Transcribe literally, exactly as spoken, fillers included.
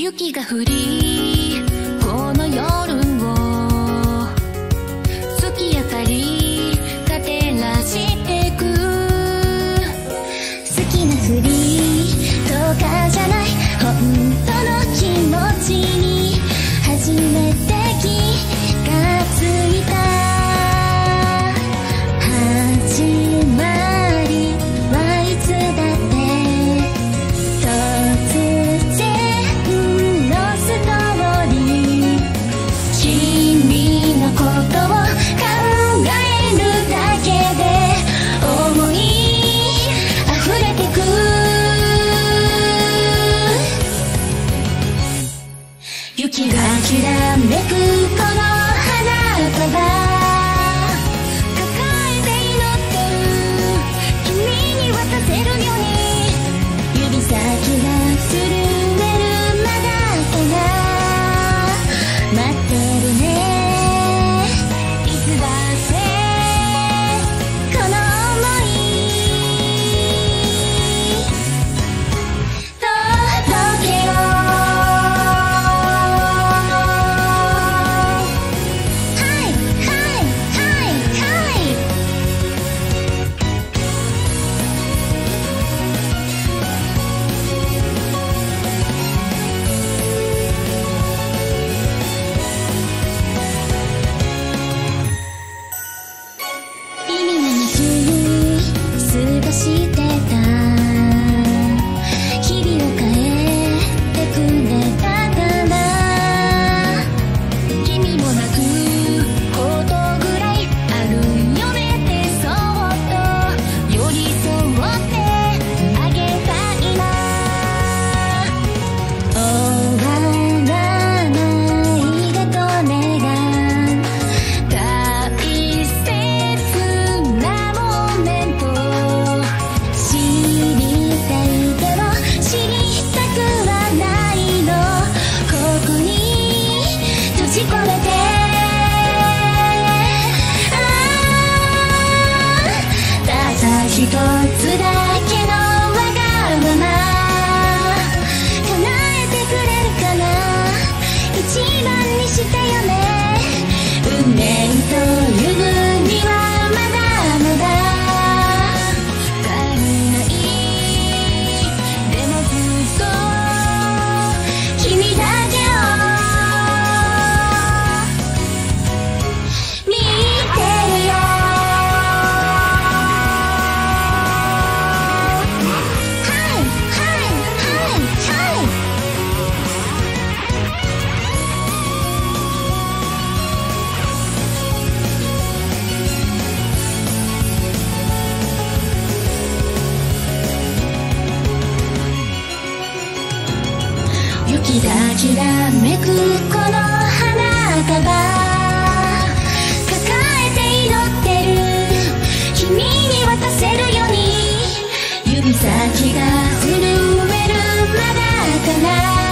雪が降りこの夜を月明かりが照らしてく。好きなふりとかじゃない本当の気持ちに初めて気がついた。始まりはいつだって突然のストーリー。君のことを考えるだけで思い溢れてく。雪がきらめくこの花束抱えて祈ってる君に渡せるように指先が震えるまだから待ってるね。いつだってこの想い届けよう。してた日々を変えてくれたから君も泣くことぐらいあるよねってそっと寄り添ってあげたいな。終わらないでと願う大切なモーメント。知りたいけど知りたくはないの。ここに閉じ込めてああたった一つだけのわがまま叶えてくれるかな。一番にしてよね。運命というにはまだまだ君だけを見てるよ。はいはいはいはい。雪がきらめくこの花束抱えて祈ってる君に渡せるように指先が震えるまだかな。